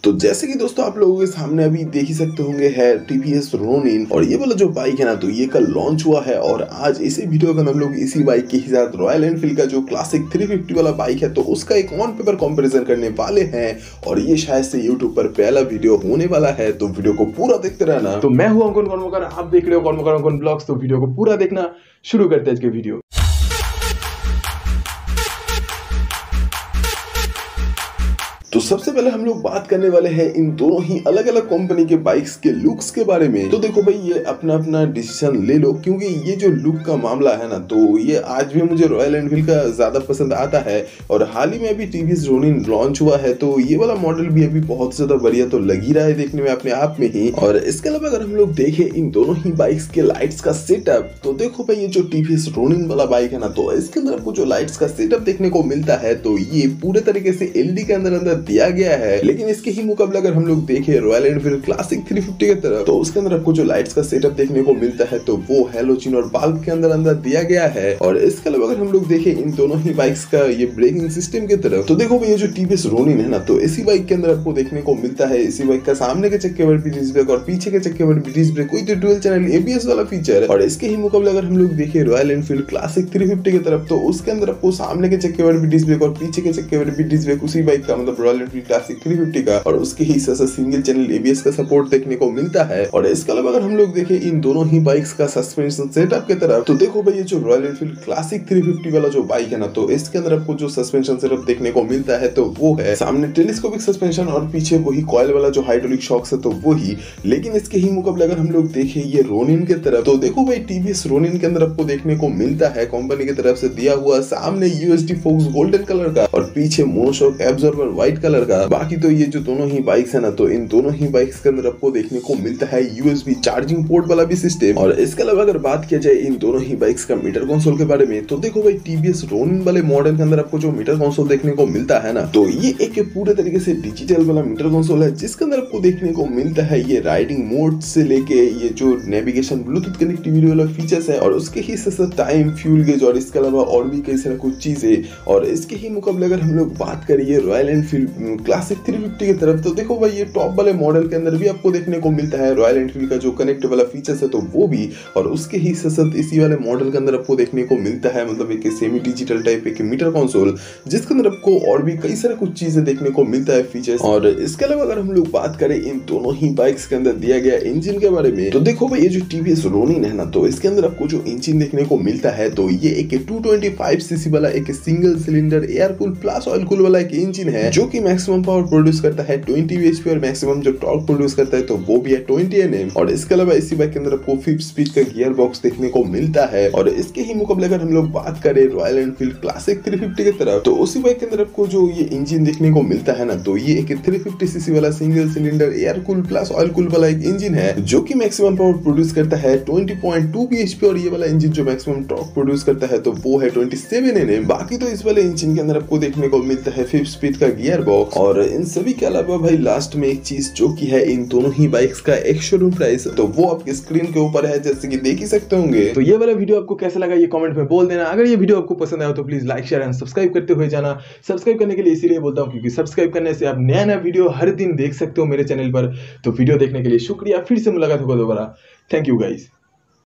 तो जैसे कि दोस्तों आप लोगों के सामने अभी देख ही सकते होंगे है टीवीएस रोनिन और ये वाला जो बाइक है ना तो ये कल लॉन्च हुआ है और आज इसी वीडियो में हम लोग इसी बाइक के ही साथ रॉयल एनफील्ड का जो क्लासिक 350 वाला बाइक है तो उसका एक ऑन पेपर कंपैरिजन करने वाले हैं और ये शायद से यूट्यूब पर पहला वीडियो होने वाला है। तो वीडियो को पूरा देखते रहना। तो मैं हूं अंकुर कर्मकर, आप देख रहे हो कर्मकर ब्लॉग्स। तो वीडियो को पूरा देखना। शुरू करते हैं आज के वीडियो। तो सबसे पहले हम लोग बात करने वाले हैं इन दोनों ही अलग अलग कंपनी के बाइक्स के लुक्स के बारे में। तो देखो भाई, ये अपना अपना डिसीजन ले लो क्योंकि ये जो लुक का मामला है ना तो ये आज भी मुझे रॉयल एनफील्ड का ज्यादा पसंद आता है और हाल ही में अभी टीवीएस रोनिन लॉन्च हुआ है तो ये वाला मॉडल भी अभी बहुत ज्यादा बढ़िया तो लग ही रहा है देखने में अपने आप में ही। और इसके अलावा अगर हम लोग देखें इन दोनों ही बाइक्स के लाइट्स का सेटअप तो देखो भाई, ये जो टीवीएस रोनिन वाला बाइक है ना तो इसके अंदर आपको जो लाइट्स का सेटअप देखने को मिलता है तो ये पूरे तरीके से एलईडी के अंदर दिया गया है। लेकिन इसके ही मुकाबले अगर हम लोग देखें रॉयल एनफील्ड क्लासिक 350 की तरफ तो उसके अंदर आपको जो लाइट्स का सेटअप देखने को मिलता है तो वो हैलोजन और बल्ब के अंदर दिया गया है। और इसके अलावा अगर हम लोग देखें इन दोनों ही बाइक्स का ये ब्रेकिंग सिस्टम की तरफ तो देखो ये जो टीवीएस रोनिन है ना तो इसी बाइक के अंदर आपको देखने को मिलता है इसी बाइक का सामने के चक्के पर डिस्क ब्रेक और पीछे के चक्के पर डिस्क ब्रेक कोई डुअल चैनल एबीएस वाला फीचर। और इसके ही मुकाबले अगर हम लोग देखें रॉयल एनफील्ड क्लासिक 350 की तरफ तो उसके अंदर आपको सामने के चक्के पर डिस्क ब्रेक और पीछे के चक्के पर डिस्क ब्रेक उसी बाइक का मतलब रॉयल एनफील्ड क्लासिक 350 का और उसके ही साथ सिंगल चैनल एबीएस का सपोर्ट देखने को मिलता है। और इसके अलावा अगर हम लोग देखें इन दोनों ही बाइक्स का सस्पेंशन सेटअप की तरफ तो देखो भाई, ये जो रॉयल एनफील्ड क्लासिक 350 वाला जो बाइक है ना तो इसके अंदर आपको जो सस्पेंशन सेटअप देखने को मिलता है तो वो है सामने टेलीस्कोपिक सस्पेंशन और पीछे वही कॉइल वाला जो हाइड्रोलिक शॉक्स है तो वही। लेकिन इसके ही मुकाबले अगर हम लोग देखें ये रोनिन की तरफ तो देखो भाई, टीवीएस रोनिन के अंदर आपको देखने को मिलता है कंपनी की तरफ से दिया हुआ सामने यूएसडी फोकस गोल्डन कलर का और पीछे मोनोशॉक एब्जॉर्बर व्हाइट कलर का। बाकी तो ये जो दोनों ही बाइक्स है ना तो इन दोनों ही बाइक्स के अंदर आपको देखने को मिलता है यूएसबी चार्जिंग पोर्ट वाला भी सिस्टम। और इसके अलावा अगर बात किया जाए इन दोनों ही बाइक्स का मीटर कंसोल के बारे में तो देखो भाई, टीवीएस रोनिन वाले मॉडल के अंदर आपको जो मीटर कंसोल देखने को मिलता है ना तो ये एक पूरे तरीके से डिजिटल वाला मीटर कंसोल है जिसके अंदर आपको देखने को मिलता है ये राइडिंग मोड से लेके ये जो नेविगेशन ब्लूटूथ कनेक्टिविटी वाला फीचर्स है और उसके ही साथ टाइम फ्यूल गेज और इसके अलावा और भी कई सारी कुछ चीजें। और इसके ही मुकाबले अगर हम लोग बात करिए रॉयल एनफील्ड क्लासिक 350 की तरफ तो देखो भाई, ये टॉप वाले मॉडल के अंदर भी आपको देखने को मिलता है रॉयल एनफील्ड का जो कनेक्ट वाला फीचर्स है तो वो भी। और उसके ही साथ इसी वाले मॉडल के अंदर आपको देखने को मिलता है मतलब एक सेमी डिजिटल टाइप एक मीटर कंसोल जिसके अंदर आपको और भी कई सारे कुछ चीजें देखने को मिलता है फीचर्स। और इसके अलावा अगर हम लोग बात करें इन दोनों ही बाइक्स के अंदर दिया गया इंजन के बारे में तो देखो भाई, ये जो टीवीएस रोनिन है ना तो इसके अंदर आपको जो इंजन देखने को मिलता है तो ये एक 225 सीसी वाला एक single cylinder air cool plus oil cool वाला एक इंजन है जो कि मैक्सिमम पावर प्रोड्यूस करता है 20 bhp और मैक्सिमम जो टॉर्क प्रोड्यूस करता है तो वो भी है 20 Nm। और इसके अलावा इसी बाइक के अंदर आपको 5 स्पीड का गियर बॉक्स देखने को मिलता है। और इसके ही मुकाबले अगर हम लोग बात करें रॉयल एनफील्ड क्लासिक 350 की तरफ तो उसी बाइक के अंदर आपको जो ये इंजन देखने को मिलता है ना तो ये एक 350 सीसी वाला single cylinder air cool plus oil cool वाला एक इंजन है जो कि मैक्सिमम पावर प्रोड्यूस करता है 20.2 bhp और ये वाला इंजन जो मैक्सिमम टॉर्क प्रोड्यूस करता है तो वो है 27 Nm। बाकी तो इस वाले इंजन के अंदर आपको देखने को मिलता है 5 स्पीड का गियर बॉक्स। और इन सभी के अलावा भाई लास्ट में एक चीज जो की है इन दोनों ही बाइक्स का एक शोरूम प्राइस तो वो आपकी स्क्रीन के ऊपर है जैसे कि देख ही सकते होंगे। तो ये वाला वीडियो आपको कैसा लगा ये कमेंट में बोल देना। अगर ये वीडियो आपको पसंद आया तो please like share and subscribe करते हुए जाना। सब्सक्राइब करने के लिए इसीलिए बोलता हूँ क्योंकि सब्सक्राइब करने से आप नया नया वीडियो हर दिन देख सकते हो मेरे चैनल पर। तो वीडियो देखने के लिए शुक्रिया। फिर से मुलाकात होगा दोबारा। Thank you guys.